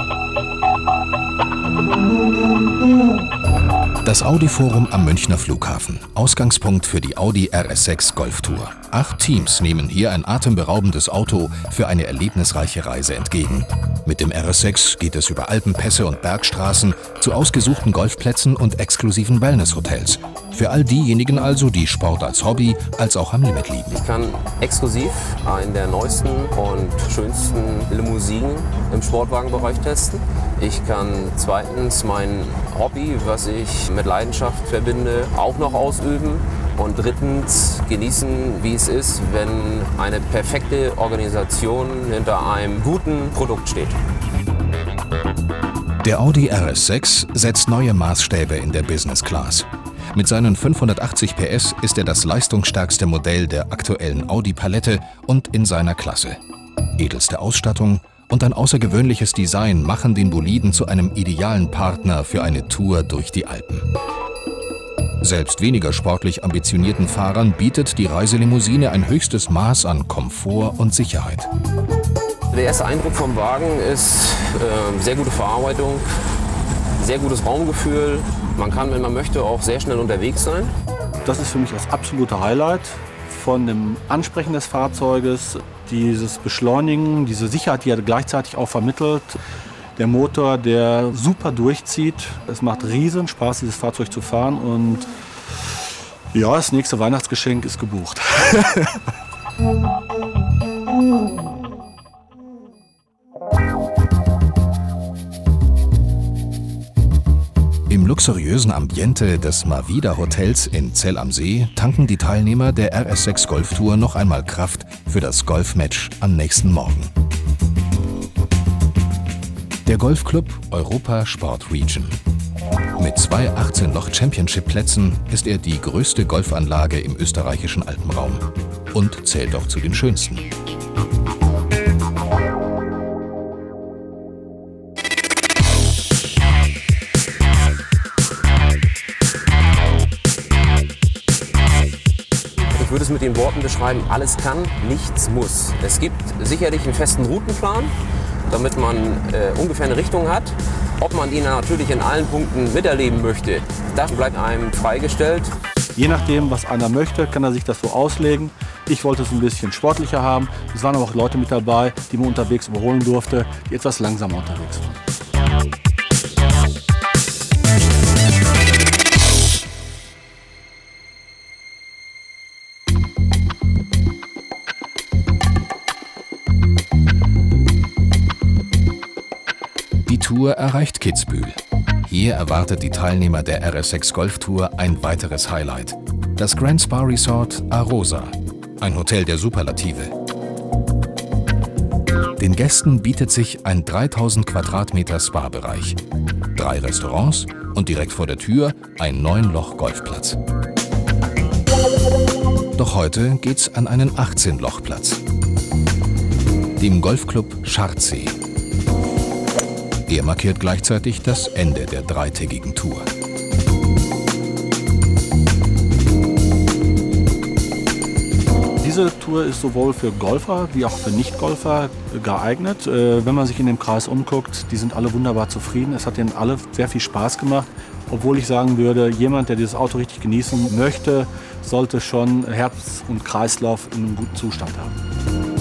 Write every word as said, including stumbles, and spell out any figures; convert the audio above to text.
Das Audi-Forum am Münchner Flughafen. Ausgangspunkt für die Audi R S sechs Golf-Tour. Acht Teams nehmen hier ein atemberaubendes Auto für eine erlebnisreiche Reise entgegen. Mit dem R S sechs geht es über Alpenpässe und Bergstraßen zu ausgesuchten Golfplätzen und exklusiven Wellnesshotels. Für all diejenigen also, die Sport als Hobby, als auch am Limit lieben. Ich kann exklusiv einen der neuesten und schönsten Limousinen im Sportwagenbereich testen. Ich kann zweitens mein Hobby, was ich mit Leidenschaft verbinde, auch noch ausüben. Und drittens genießen, wie es ist, wenn eine perfekte Organisation hinter einem guten Produkt steht. Der Audi R S sechs setzt neue Maßstäbe in der Business Class. Mit seinen fünfhundertachtzig P S ist er das leistungsstärkste Modell der aktuellen Audi-Palette und in seiner Klasse. Edelste Ausstattung und ein außergewöhnliches Design machen den Boliden zu einem idealen Partner für eine Tour durch die Alpen. Selbst weniger sportlich ambitionierten Fahrern bietet die Reiselimousine ein höchstes Maß an Komfort und Sicherheit. Der erste Eindruck vom Wagen ist äh, sehr gute Verarbeitung, sehr gutes Raumgefühl. Man kann, wenn man möchte, auch sehr schnell unterwegs sein. Das ist für mich das absolute Highlight von dem Ansprechen des Fahrzeuges, dieses Beschleunigen, diese Sicherheit, die er gleichzeitig auch vermittelt. Der Motor, der super durchzieht. Es macht riesen Spaß, dieses Fahrzeug zu fahren. Und ja, das nächste Weihnachtsgeschenk ist gebucht. Im luxuriösen Ambiente des Mavida Hotels in Zell am See tanken die Teilnehmer der R S sechs Golftour noch einmal Kraft für das Golfmatch am nächsten Morgen. Der Golfclub Europa Sport Region. Mit zwei achtzehn Loch Championship-Plätzen ist er die größte Golfanlage im österreichischen Alpenraum und zählt auch zu den schönsten. Ich würde es mit den Worten beschreiben, alles kann, nichts muss. Es gibt sicherlich einen festen Routenplan, damit man äh, ungefähr eine Richtung hat. Ob man ihn natürlich in allen Punkten miterleben möchte, das bleibt einem freigestellt. Je nachdem, was einer möchte, kann er sich das so auslegen. Ich wollte es ein bisschen sportlicher haben. Es waren aber auch Leute mit dabei, die man unterwegs überholen durfte, die etwas langsamer unterwegs waren. Die Tour erreicht Kitzbühel. Hier erwartet die Teilnehmer der R S sechs Golftour ein weiteres Highlight. Das Grand Spa Resort Arosa, ein Hotel der Superlative. Den Gästen bietet sich ein dreitausend Quadratmeter Spa-Bereich, drei Restaurants und direkt vor der Tür ein neun Loch Golfplatz. Doch heute geht's an einen achtzehn Loch Platz, dem Golfclub Schardsee. Er markiert gleichzeitig das Ende der dreitägigen Tour. Diese Tour ist sowohl für Golfer wie auch für Nicht-Golfer geeignet. Wenn man sich in dem Kreis umguckt, die sind alle wunderbar zufrieden. Es hat ihnen alle sehr viel Spaß gemacht. Obwohl ich sagen würde, jemand, der dieses Auto richtig genießen möchte, sollte schon Herz und Kreislauf in einem guten Zustand haben.